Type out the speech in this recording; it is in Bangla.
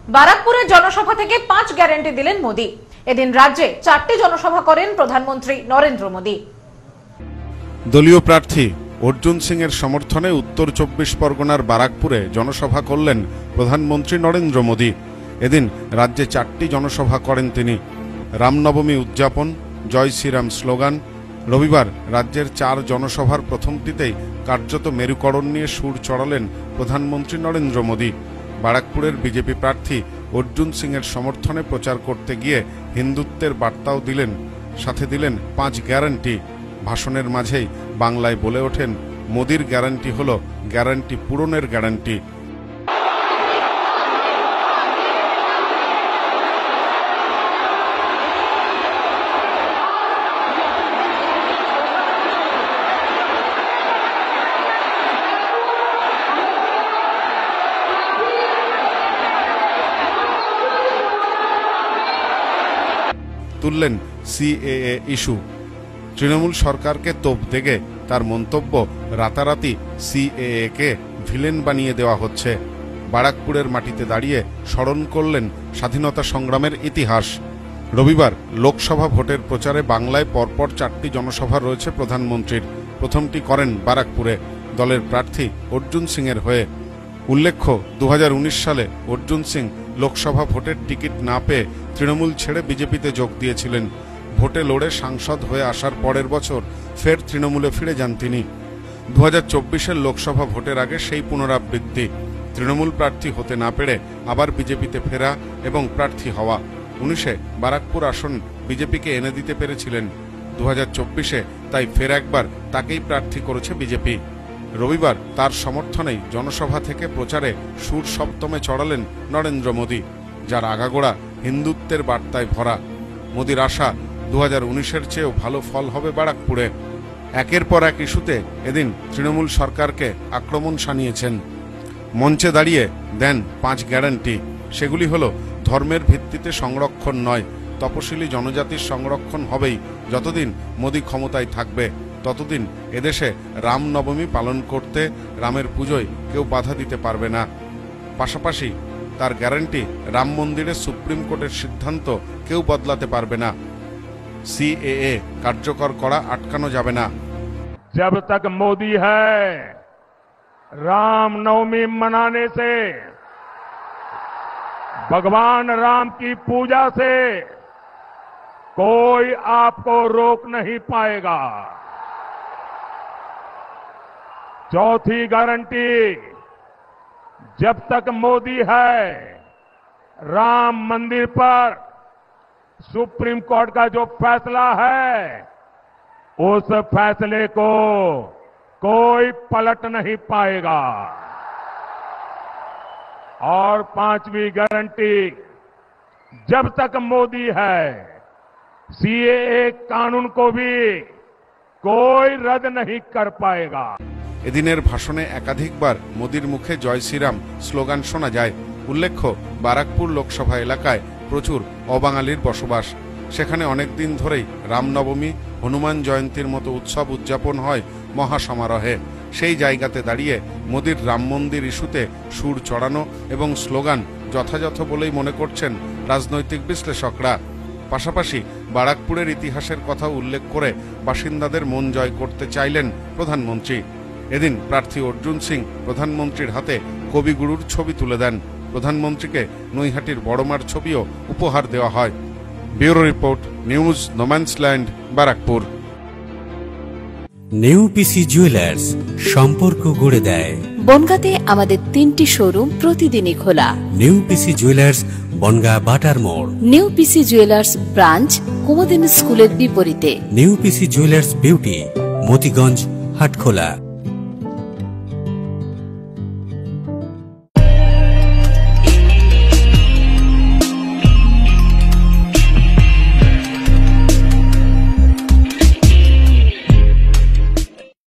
বারাকপুরের জনসভা থেকে 5 গ্যারান্টি দিলেন মোদী। এদিন রাজ্যে 4টি জনসভা করেন প্রধানমন্ত্রী নরেন্দ্র মোদী। দলীয় প্রার্থী অর্জুন সিং এর সমর্থনে উত্তর 24 পরগনার বারাকপুরে জনসভা করলেন প্রধানমন্ত্রী নরেন্দ্র মোদী। এদিন রাজ্যে 4টি জনসভা করেন তিনি। রামনবমী উদযাপন, জয় শ্রীরাম স্লোগান। রবিবার রাজ্যের 4 জনসভার প্রথমটিতেই কার্যত মেরুকরণ নিয়ে সুর চড়ালেন প্রধানমন্ত্রী নরেন্দ্র মোদী। বারাকপুরের বিজেপি প্রার্থী অর্জুন সিং এর সমর্থনে প্রচার করতে গিয়ে হিন্দুত্বের বার্তাও দিলেন, সাথে দিলেন 5 গ্যারান্টি। ভাষণের মাঝেই বাংলায় বলে ওঠেন, মোদীর গ্যারান্টি হলো গ্যারান্টি পূরণের গ্যারান্টি। তুললেন সিএএ ইস্যু। তৃণমূল সরকারকে তোপ দেগে তার মন্তব্য, রাতারাতি সিএএ কে ভিলেন বানিয়ে দেওয়া হচ্ছে। বারাকপুরের মাটিতে দাঁড়িয়ে স্মরণ করলেন স্বাধীনতা সংগ্রামের ইতিহাস। রবিবার লোকসভা ভোটের প্রচারে বাংলায় পরপর 4টি জনসভা রয়েছে প্রধানমন্ত্রীর। প্রথমটি করেন বারাকপুরে দলের প্রার্থী অর্জুন সিং এর হয়ে। উল্লেখ্য, 2019 সালে অর্জুন সিং লোকসভা ভোটের টিকিট না পেয়ে তৃণমূল ছেড়ে বিজেপিতে যোগ দিয়েছিলেন। ভোটে লড়ে সাংসদ হয়ে আসার পরের বছর ফের তৃণমূলে ফিরে যান তিনি। 2024-এর লোকসভা ভোটের আগে সেই পুনরাবৃত্তি। তৃণমূল প্রার্থী হতে না পেরে আবার বিজেপিতে ফেরা এবং প্রার্থী হওয়া। 19-এ বারাকপুর আসন বিজেপিকে এনে দিতে পেরেছিলেন। 2024-এ তাই ফের একবার তাকেই প্রার্থী করেছে বিজেপি। রবিবার তার সমর্থনেই জনসভা থেকে প্রচারে সুর সপ্তমে চড়ালেন নরেন্দ্র মোদী, যার আগাগোড়া হিন্দুত্বের বার্তায় ভরা। মোদীর আশা 2019-এর চেয়েও ভালো ফল হবে বারাকপুরে। একের পর এক ইস্যুতে এদিন তৃণমূল সরকারকে আক্রমণ শানিয়েছেন। মঞ্চে দাঁড়িয়ে দেন 5 গ্যারান্টি। সেগুলি হলো, ধর্মের ভিত্তিতে সংরক্ষণ নয়, তপশিলি জনজাতির সংরক্ষণ হবেই। যতদিন মোদী ক্ষমতায় থাকবে ততদিন এদেশে রামনবমী পালন করতে, রামের পুজোয় কেউ বাধা দিতে পারবে না। পাশাপাশি তার গ্যারান্টি, রাম মন্দিরে সুপ্রিম কোর্টের সিদ্ধান্ত কেউ বদলাতে পারবে না। সিএএ কার্যকর করা আটকানো যাবে না। जब तक मोदी है, रामनवमी मनाने से, भगवान राम की पूजा से कोई आपको रोक नहीं पाएगा। चौथी गारंटी, जब तक मोदी है, राम मंदिर पर सुप्रीम कोर्ट का जो फैसला है, उस फैसले को कोई पलट नहीं पाएगा। और 5वीं गारंटी, जब तक मोदी है, सीएए कानून को भी कोई रद्द नहीं कर पाएगा। এদিনের ভাষণে একাধিকবার মোদীর মুখে জয় শ্রীরাম স্লোগান শোনা যায়। উল্লেখ্য, বারাকপুর লোকসভা এলাকায় প্রচুর অবাঙালির বসবাস। সেখানে অনেকদিন ধরেই রামনবমী, হনুমান জয়ন্তীর মতো উৎসব উদযাপন হয় মহাসমারোহে। সেই জায়গাতে দাঁড়িয়ে মোদীর রাম মন্দির ইস্যুতে সুর চড়ানো এবং স্লোগান যথাযথ বলেই মনে করছেন রাজনৈতিক বিশ্লেষকরা। পাশাপাশি বারাকপুরের ইতিহাসের কথা উল্লেখ করে বাসিন্দাদের মন জয় করতে চাইলেন প্রধানমন্ত্রী। এদিন প্রার্থী অর্জুন সিং প্রধানমন্ত্রীর হাতে কবিগুরুর ছবি তুলে দেন। প্রধানমন্ত্রীকে নৈহাটির বড়মার ছবিও উপহার দেওয়া হয়। Bureau report, news no man's land, Barrackpore. নেউপিসি jewellers, সম্পর্ক গড়ে দেয়। বনগাঁতে আমাদের 3টি শোরুম প্রতিদিনই খোলা। নেউপিসি জুয়েলার্স, বনগাঁ বাটার মোড়। নেউপিসি জুয়েলার্স ব্রাঞ্চ, কুমুদিনী স্কুলের বিপরীতে। নেউপিসি জুয়েলার্স বিউটি, মতিগঞ্জ, হাটখোলা।